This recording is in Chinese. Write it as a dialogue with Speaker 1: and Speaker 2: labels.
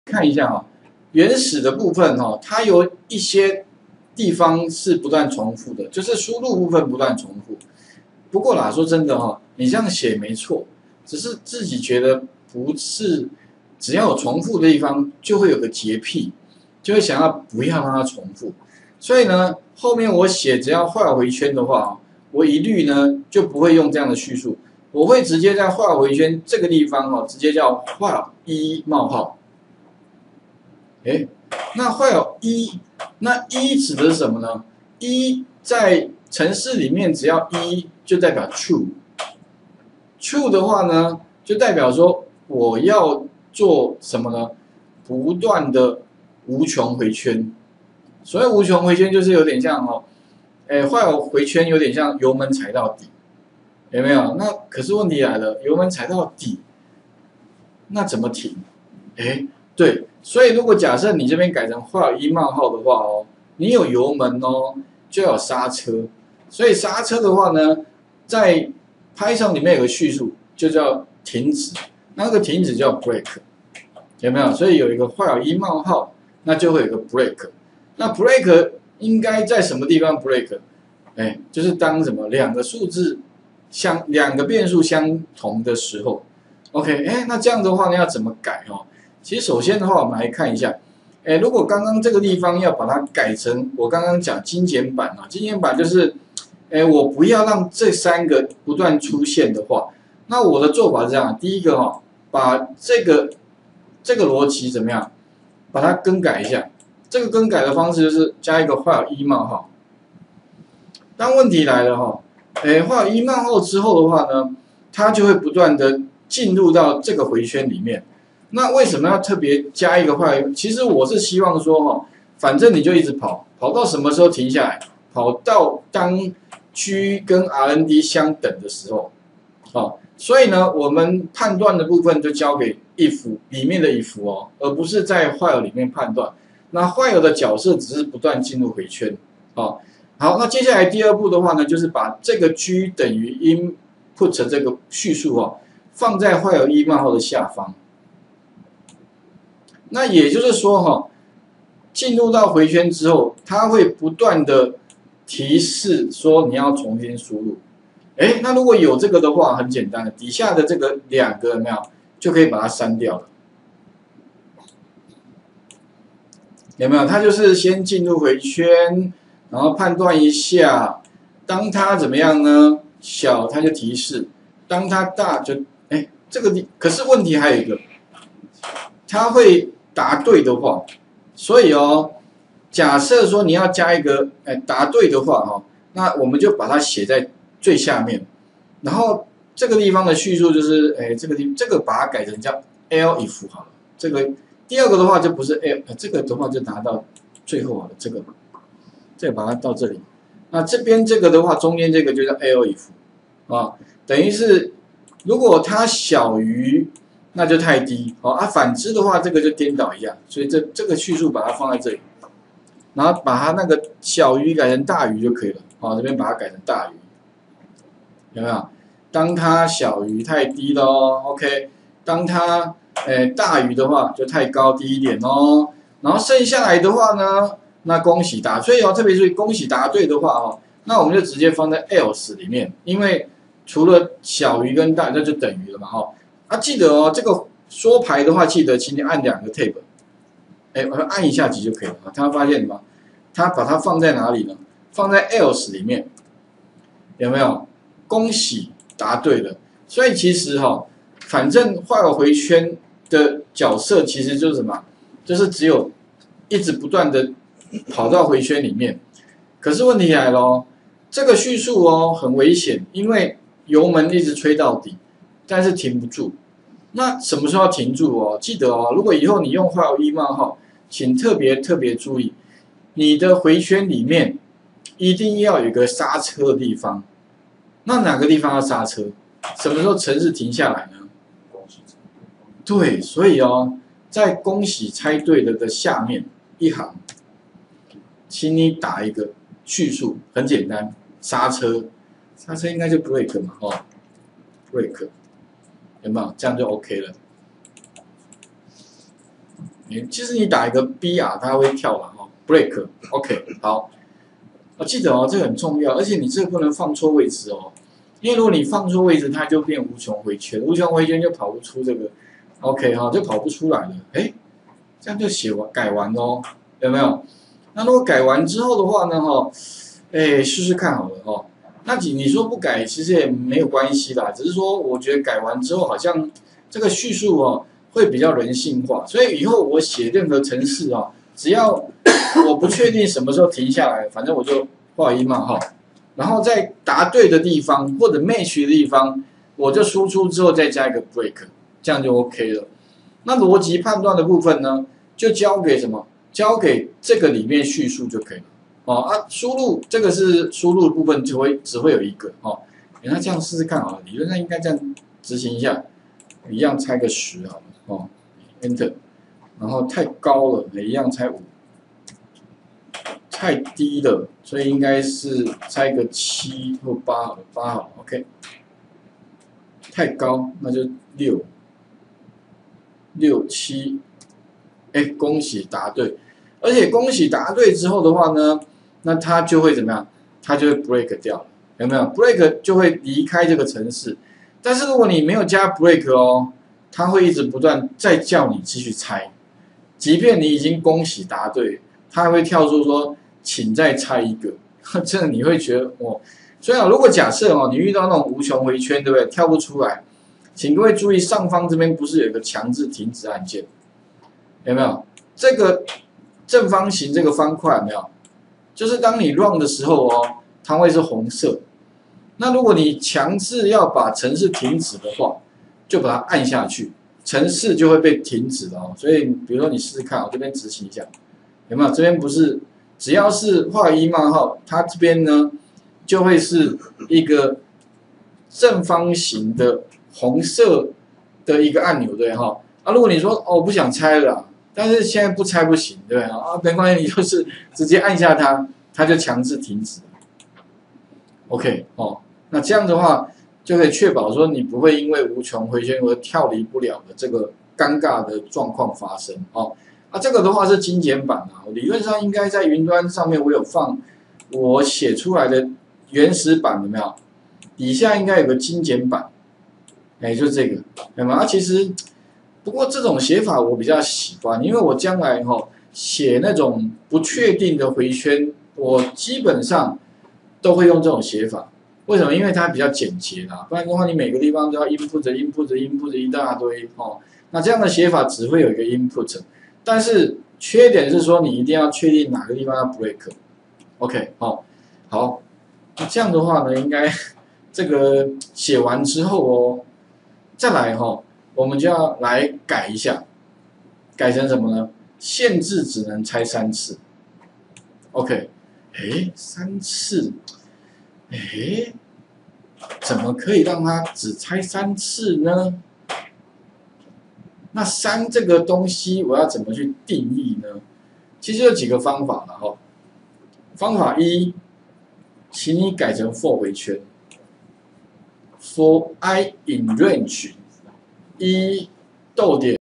Speaker 1: 看一下哈、原始的部分哈、它有一些地方是不断重复的，就是输入部分不断重复。不过啦，说真的哈、你这样写没错，只是自己觉得不是，只要有重复的地方就会有个洁癖，就会想要不要让它重复。所以呢，后面我写只要画回圈的话，我一律呢就不会用这样的叙述，我会直接在画回圈这个地方直接叫画一冒号。哎，那会有一，那一指的是什么呢？一在程式里面只要一就代表 true，true 的话呢，就代表说我要做什么呢？不断的无穷回圈。所谓无穷回圈，就是有点像会有回圈有点像油门踩到底，有没有？那可是问题来了，油门踩到底，那怎么停？哎，对。所以，如果假设你这边改成画一冒号的话你有油门就要有刹车。所以刹车的话呢，在 Python 里面有个叙述，就叫停止。那个停止叫 break， 有没有？所以有一个画一冒号，那就会有一个 break。那 break 应该在什么地方 break？ 哎，就是当什么两个数字两个变数相同的时候。OK， 哎，那这样的话呢，要怎么改其实首先的话，我们来看一下，如果刚刚这个地方要把它改成我刚刚讲精简版精简版就是，我不要让这三个不断出现的话，那我的做法是这样，第一个把这个逻辑怎么样，把它更改一下。这个更改的方式就是加一个画一冒号。当问题来了画一冒号之后的话呢，它就会不断的进入到这个回圈里面。那为什么要特别加一个画？其实我是希望说反正你就一直跑，跑到什么时候停下来？跑到当 G 跟 RND 相等的时候，所以呢，我们判断的部分就交给 if 里面的 if 而不是在 while 里面判断。那 while 的角色只是不断进入回圈，好，那接下来第二步的话呢，就是把这个 G 等于 input 这个叙述放在 while 一冒号的下方。那也就是说进入到回圈之后，它会不断的提示说你要重新输入。那如果有这个的话，很简单的，底下的这个两个有没有就可以把它删掉了？有没有？它就是先进入回圈，然后判断一下，当它怎么样呢？小它就提示，当它大就这个可是问题还有一个，它会答对的话，所以假设说你要加一个答对的话那我们就把它写在最下面，然后这个地方的叙述就是这个把它改成叫 elif 好了，这个第二个的话就不是 l，这个的话就拿到最后好了，这个把它到这里，那这边这个的话中间这个就叫 elif 等于是如果它小于那就太低反之的话这个就颠倒一下，所以这个叙述把它放在这里。然后把它那个小于改成大于就可以了。这边把它改成大于，有没有？当它小于太低咯 OK， 当它大于的话就太高低一点然后剩下来的话呢，那恭喜答对特别注意恭喜答对的话那我们就直接放在 else 里面，因为除了小于跟大，那就等于了嘛记得这个缩排的话，记得请你按两个 tab。我按一下级就可以了。他发现吗？他把它放在哪里呢？放在 else 里面，有没有？恭喜答对了。所以其实反正画个回圈的角色其实就是什么？就是只有一直不断的跑到回圈里面。可是问题来了这个叙述很危险，因为油门一直吹到底，但是停不住。那什么时候要停住记得如果以后你用画一冒号，请特别注意，你的回圈里面一定要有一个刹车的地方。那哪个地方要刹车？什么时候程式停下来呢？对，所以在恭喜猜对了的下面一行，请你打一个叙述，很简单，刹车，刹车应该就 break 嘛break。有没有？这样就 OK 了。 其实你打一个 BR 它会跳了哦 ，break OK 好，我记得哦，这个很重要，而且你这个不能放错位置哦，因为如果你放错位置，它就变无穷回圈，无穷回圈就跑不出这个 OK 哈，就跑不出来了，哎，这样就改完哦，有没有？那如果改完之后的话呢，哈，哎，试试看好了哦。那你说不改，其实也没有关系啦，只是说我觉得改完之后，好像这个叙述哦会比较人性化，所以以后我写任何程式哦，只要我不确定什么时候停下来，反正我就画一冒号，然后在答对的地方或者 match 的地方，我就输出之后再加一个 break， 这样就 OK 了。那逻辑判断的部分呢，就交给什么？交给这个里面叙述就可以了。哦啊，输入这个是输入的部分，只会有一个哦。那这样试试看好了，理论上应该这样执行一下，一样猜个10好了哦 ，Enter， 然后太高了，也一样猜5，太低了，所以应该是猜个7或8好了，8好了 ，OK。太高那就6、7，哎，恭喜答对，而且恭喜答对之后的话呢？那它就会怎么样？它就会 break 掉了，有没有 ？break 就会离开这个程式。但是如果你没有加 break 哦，它会一直不断再叫你继续猜，即便你已经恭喜答对，它还会跳出说，请再猜一个。真的你会觉得哦，所以啊，如果假设哦，你遇到那种无穷回圈，对不对？跳不出来，请各位注意，上方这边不是有一个强制停止按键？有没有？这个正方形这个方块有没有？就是当你 run 的时候哦，它会是红色。那如果你强制要把程式停止的话，就把它按下去，程式就会被停止了哦。所以比如说你试试看，我这边执行一下，有没有？这边不是只要是画一冒号，它这边呢就会是一个正方形的红色的一个按钮，对哈？啊，如果你说哦我不想猜了。但是现在不猜不行，对不对啊？没关系，你就是直接按下它，它就强制停止。OK 哦，那这样的话就可以确保说你不会因为无穷回圈而跳离不了的这个尴尬的状况发生哦。啊，这个的话是精简版啊，理论上应该在云端上面我有放我写出来的原始版，有没有？底下应该有个精简版，哎，就这个，有没有？其实。不过这种写法我比较喜欢，因为我将来写那种不确定的回圈，我基本上都会用这种写法。为什么？因为它比较简洁啦，不然的话你每个地方都要 input 一大堆哦。那这样的写法只会有一个 input， 但是缺点是说你一定要确定哪个地方要 break。OK 哦，好，那这样的话呢，应该这个写完之后哦，再来我们就要来改一下，改成什么呢？限制只能猜3次。OK， 哎，3次，哎，怎么可以让它只猜3次呢？那3这个东西我要怎么去定义呢？其实有几个方法了哈。方法1，请你改成 for 回圈 ，for I in range 1逗点。